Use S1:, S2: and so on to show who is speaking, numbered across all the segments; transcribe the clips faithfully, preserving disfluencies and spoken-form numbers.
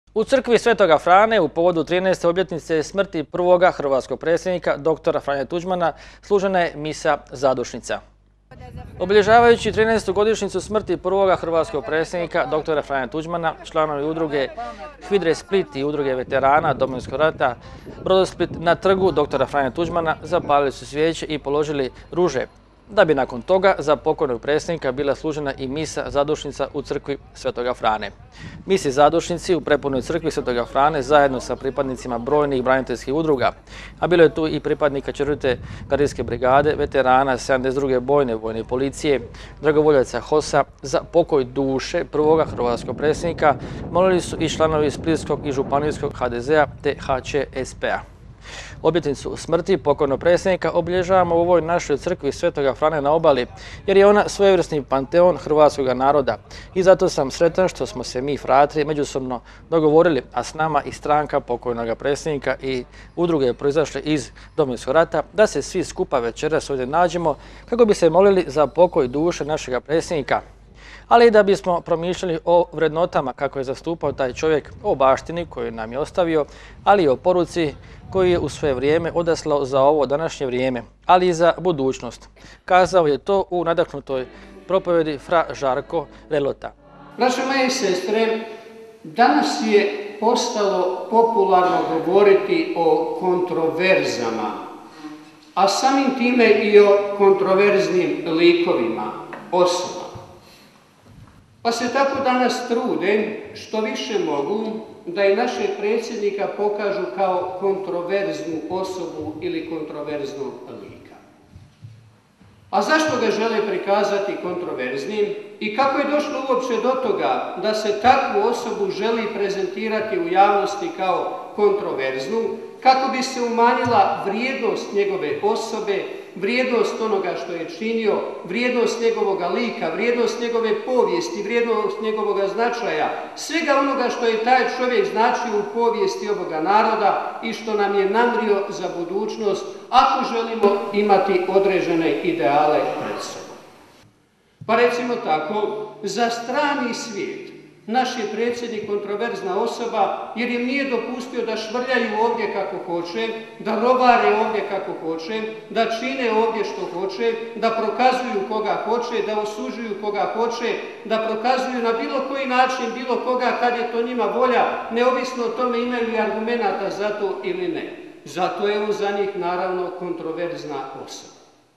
S1: U crkvi Svetoga Frane u povodu trinaeste obljetnice smrti prvoga hrvatskog predsjednika doktora Franje Tuđmana služena je misa zadušnica. Obilježavajući trinaestu godišnjicu smrti prvoga hrvatskog predsjednika doktora Franje Tuđmana, članovi udruge Hvidre Split i udruge veterana Domovinskog rata Brodosplit na trgu doktora Franje Tuđmana zapalili su svijeće i položili ruže, da bi nakon toga za pokojnog predsjednika bila služena i misa zadušnica u crkvi Svetoga Frane. Misi zadušnici u prepunoj crkvi Svetoga Frane zajedno sa pripadnicima brojnih braniteljskih udruga, a bilo je tu i pripadnika četvrte gardijske brigade, veterana sedamdeset druge bojne vojne policije, dragovoljaca HOS-a za pokoj duše prvoga hrvatskog predsjednika, molili su i članovi Splitskog i županijskog H D Z-a te H Č S P-a. Obljetnicu smrti pokojnog predsjednika obilježavamo u ovoj našoj crkvi Svetoga Frane na obali, jer je ona svojevrsni panteon hrvatskog naroda. I zato sam sretan što smo se mi fratri međusobno dogovorili, a s nama i stranka pokojnog predsjednika i udruge proizašle iz Domovinskog rata, da se svi skupa večeras ovdje nađemo kako bi se molili za pokoj duše našega predsjednika, ali i da bismo promišljali o vrednotama kako je zastupao taj čovjek, o baštini koju nam je ostavio, ali i o poruci koju je u svoje vrijeme odaslao za ovo današnje vrijeme, ali i za budućnost. Kazao je to u nadahnutoj propovedi fra Žarko Lelota.
S2: Braćo moje i sestre, danas je postalo popularno govoriti o kontroverzama, a samim time i o kontroverznim likovima, osobama. Pa se tako danas trude što više mogu da i našeg predsjednika pokažu kao kontroverznu osobu ili kontroverznog lika. A zašto ga žele prikazati kontroverznim i kako je došlo uopće do toga da se takvu osobu želi prezentirati u javnosti kao kontroverznu, kako bi se umanjila vrijednost njegove osobe, vrijednost onoga što je činio, vrijednost njegovoga lika, vrijednost njegove povijesti, vrijednost njegovoga značaja, svega onoga što je taj čovjek značio u povijesti ovoga naroda i što nam je namrio za budućnost ako želimo imati određene ideale pred sobom. Pa recimo tako, za strani svijet naš je predsjednik kontroverzna osoba jer im nije dopustio da švrljaju ovdje kako hoće, da robare ovdje kako hoće, da čine ovdje što hoće, da prokazuju koga hoće, da osuđuju koga hoće, da prokazuju na bilo koji način bilo koga kad je to njima volja, neovisno o tome imaju li argumenata za to ili ne. Zato je on za njih naravno kontroverzna osoba.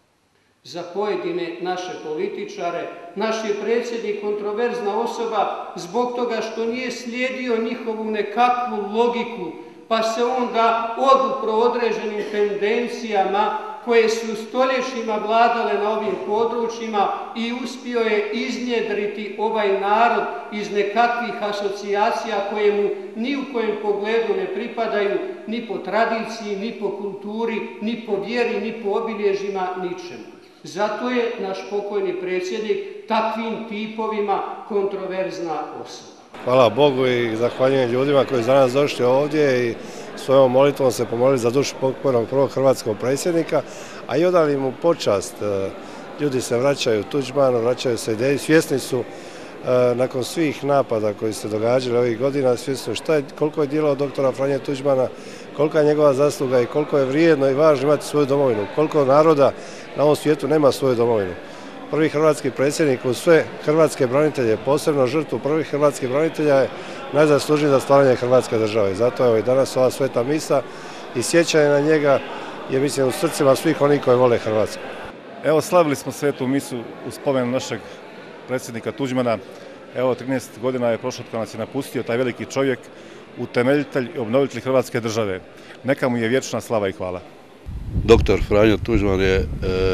S2: Za pojedine naše političare, naš je predsjednik kontroverzna osoba zbog toga što nije slijedio njihovu nekakvu logiku, pa se onda odupro određenim tendencijama koje su stoljećima vladale na ovim područjima i uspio je iznjedriti ovaj narod iz nekakvih asocijacija koje mu ni u kojem pogledu ne pripadaju, ni po tradiciji, ni po kulturi, ni po vjeri, ni po obilježjima, ničemu. Zato je naš pokojni predsjednik takvim tipovima kontroverzna osoba.
S3: Hvala Bogu i zahvaljujem ljudima koji su danas došli ovdje i svojom molitvom se pomolili za dušu pokojnog prvog hrvatskog predsjednika, a i odali mu počast. Ljudi se vraćaju Tuđmanu, vraćaju se ideji, svjesni su nakon svih napada koji se događali ovih godina, svjesni šta je, koliko je djelo doktora Franje Tuđmana, kolika je njegova zasluga i koliko je vrijedno i važno imati svoju domovinu, koliko naroda na ovom svijetu nema svoju domovinu. Prvi hrvatski predsjednik uz sve hrvatske branitelje, posebno žrtvu prvih hrvatskih branitelja, je najzaslužniji za stvaranje Hrvatske države. Zato je i danas ova sveta misa i sjećanje na njega je, mislim, u srcima svih onih koji vole Hrvatsku.
S4: Evo, slavili smo svetu misu u spomenu našeg predsjednika Tuđmana. Evo, trinaest godina je prošlo kada nas je napustio taj veliki čovjek, utemeljitelj i obnovitelj Hrvatske države. Neka mu je vječna slava i hvala.
S5: Doktor Franjo Tuđman je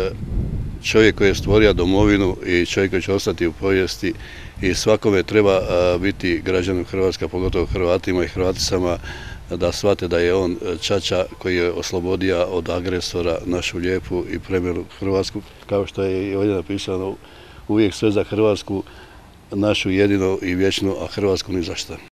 S5: čovjek koji je stvorio domovinu i čovjek koji će ostati u povijesti i svakome treba biti građanom Hrvatske, pogotovo Hrvatima i Hrvaticama, da shvate da je on čača koji je oslobodio od agresora našu lijepu i premilu Hrvatsku, kao što je i ovdje napisano, uvijek sve za Hrvatsku, našu jedinu i vječnu, a Hrvatsku ni za šta.